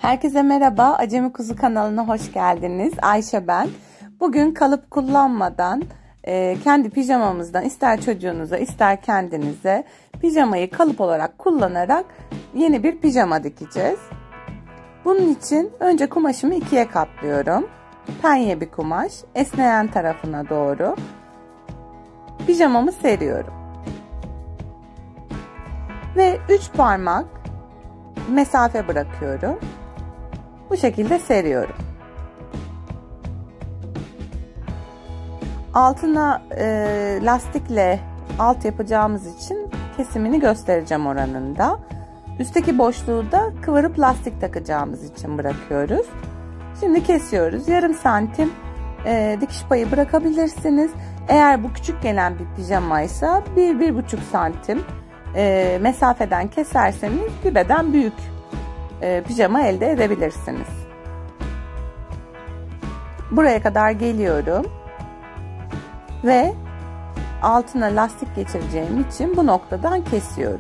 Herkese merhaba, Acemi Kuzu kanalına hoş geldiniz. Ayşe ben. Bugün kalıp kullanmadan kendi pijamamızdan ister çocuğunuza ister kendinize pijamayı kalıp olarak kullanarak yeni bir pijama dikeceğiz. Bunun için önce kumaşımı ikiye katlıyorum. Penye bir kumaş, esneyen tarafına doğru pijamamı seriyorum. Ve 3 parmak mesafe bırakıyorum. Bu şekilde seriyorum. Altına lastikle alt yapacağımız için kesimini göstereceğim oranında. Üstteki boşluğu da kıvırıp lastik takacağımız için bırakıyoruz. Şimdi kesiyoruz. Yarım santim dikiş payı bırakabilirsiniz. Eğer bu küçük gelen bir pijamaysa 1-1,5 santim mesafeden keserseniz bir beden büyük pijama elde edebilirsiniz. Buraya kadar geliyorum ve altına lastik geçireceğim için bu noktadan kesiyorum.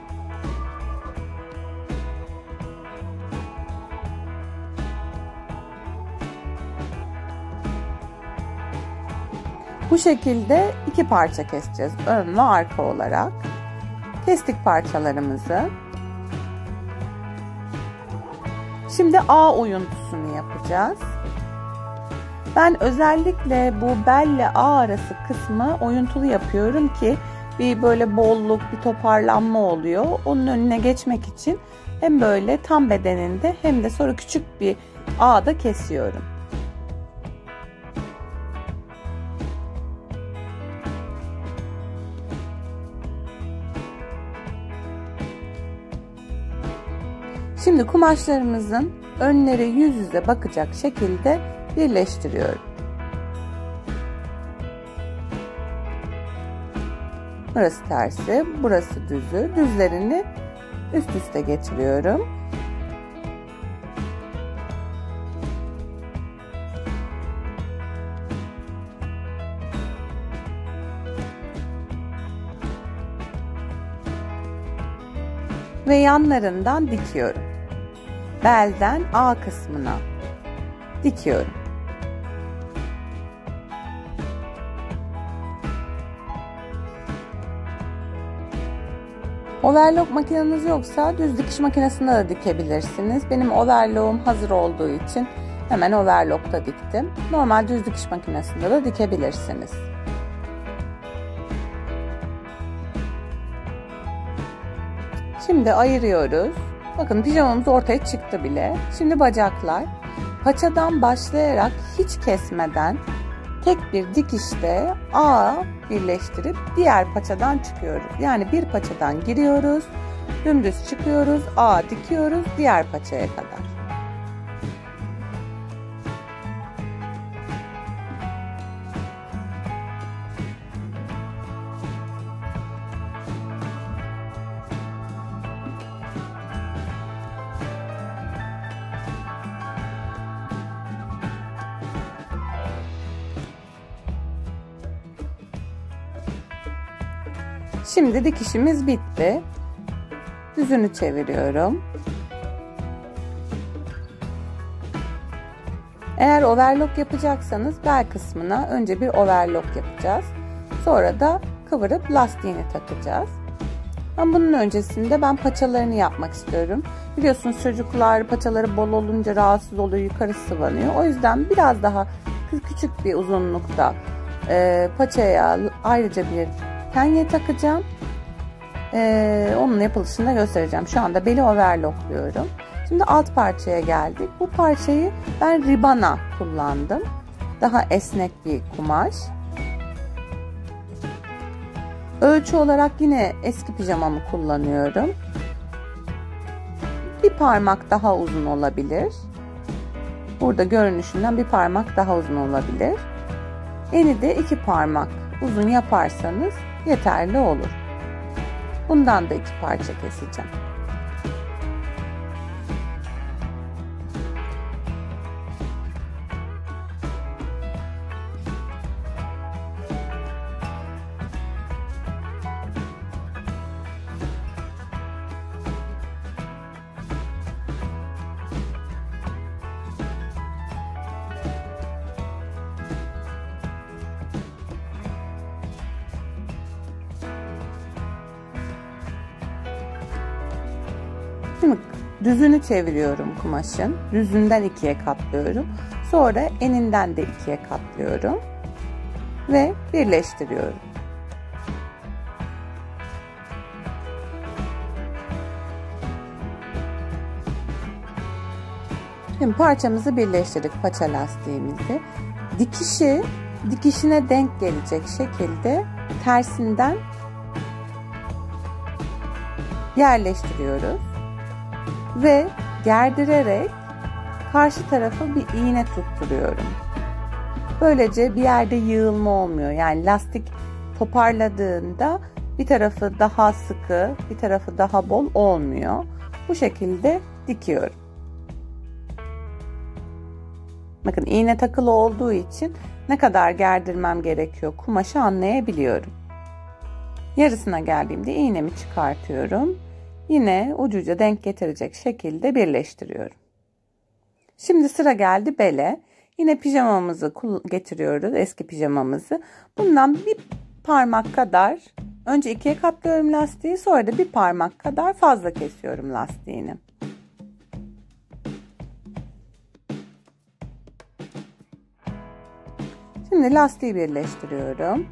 Bu şekilde 2 parça keseceğiz, ön ve arka olarak. Kestik parçalarımızı. Şimdi A oyuntusunu yapacağız. Ben özellikle bu belle A arası kısmı oyuntulu yapıyorum ki bir böyle bolluk, bir toparlanma oluyor. Onun önüne geçmek için hem böyle tam bedeninde hem de sonra küçük bir A'da kesiyorum. Şimdi kumaşlarımızın önleri yüz yüze bakacak şekilde birleştiriyorum. Burası tersi, burası düzü. Düzlerini üst üste getiriyorum. Ve yanlarından dikiyorum. Belden A kısmına dikiyorum. Overlock makineniz yoksa düz dikiş makinesinde de dikebilirsiniz. Benim overlock'um hazır olduğu için hemen overlock'ta diktim. Normal düz dikiş makinesinde de dikebilirsiniz. Şimdi ayırıyoruz. Bakın pijamamız ortaya çıktı bile. Şimdi bacaklar. Paçadan başlayarak hiç kesmeden tek bir dikişte A birleştirip diğer paçadan çıkıyoruz. Yani bir paçadan giriyoruz, dümdüz çıkıyoruz, A dikiyoruz diğer paçaya kadar. Şimdi dikişimiz bitti. Düzünü çeviriyorum. Eğer overlock yapacaksanız bel kısmına önce bir overlock yapacağız. Sonra da kıvırıp lastiğini takacağız. Ama bunun öncesinde ben paçalarını yapmak istiyorum. Biliyorsunuz çocuklar paçaları bol olunca rahatsız oluyor, yukarı sıvanıyor. O yüzden biraz daha küçük bir uzunlukta paçaya ayrıca bir penye takacağım. Onun yapılışını da göstereceğim. Şu anda beli overlockluyorum. Şimdi alt parçaya geldik. Bu parçayı ben ribana kullandım. Daha esnek bir kumaş. Ölçü olarak yine eski pijamamı kullanıyorum. Bir parmak daha uzun olabilir. Burada görünüşünden bir parmak daha uzun olabilir. Eni de 2 parmak uzun yaparsanız yeterli olur. Bundan da 2 parça keseceğim. düzünü çeviriyorum kumaşın. Düzünden ikiye katlıyorum. Sonra eninden de ikiye katlıyorum. Ve birleştiriyorum. Şimdi parçamızı birleştirdik, paça lastiğimizi. Dikişine denk gelecek şekilde tersinden yerleştiriyoruz. Ve gerdirerek karşı tarafı bir iğne tutturuyorum. Böylece bir yerde yığılma olmuyor. Yani lastik toparladığında bir tarafı daha sıkı, bir tarafı daha bol olmuyor. Bu şekilde dikiyorum. Bakın iğne takılı olduğu için ne kadar gerdirmem gerekiyor kumaşı anlayabiliyorum. Yarısına geldiğimde iğnemi çıkartıyorum. Yine ucuca denk getirecek şekilde birleştiriyorum. Şimdi sıra geldi bele. Yine pijamamızı getiriyoruz, eski pijamamızı. Bundan bir parmak kadar, önce ikiye katlıyorum lastiği, sonra da bir parmak kadar fazla kesiyorum lastiğini. Şimdi lastiği birleştiriyorum.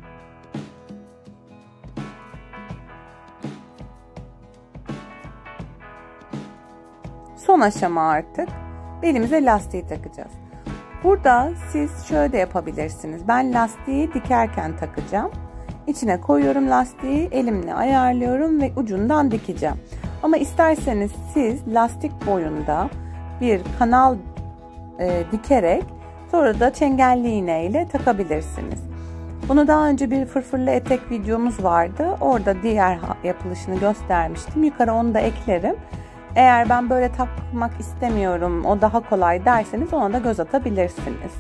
Son aşama artık belimize lastiği takacağız. Burada siz şöyle de yapabilirsiniz. Ben lastiği dikerken takacağım. İçine koyuyorum lastiği, elimle ayarlıyorum ve ucundan dikeceğim. Ama isterseniz siz lastik boyunda bir kanal dikerek sonra da çengelli iğne ile takabilirsiniz. Bunu daha önce bir fırfırlı etek videomuz vardı. Orada diğer yapılışını göstermiştim. Yukarı onu da eklerim. Eğer ben böyle takmak istemiyorum, o daha kolay derseniz ona da göz atabilirsiniz.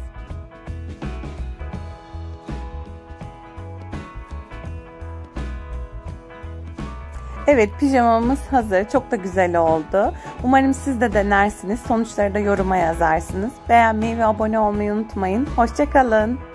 Evet, pijamamız hazır. Çok da güzel oldu. Umarım siz de denersiniz. Sonuçları da yoruma yazarsınız. Beğenmeyi ve abone olmayı unutmayın. Hoşça kalın.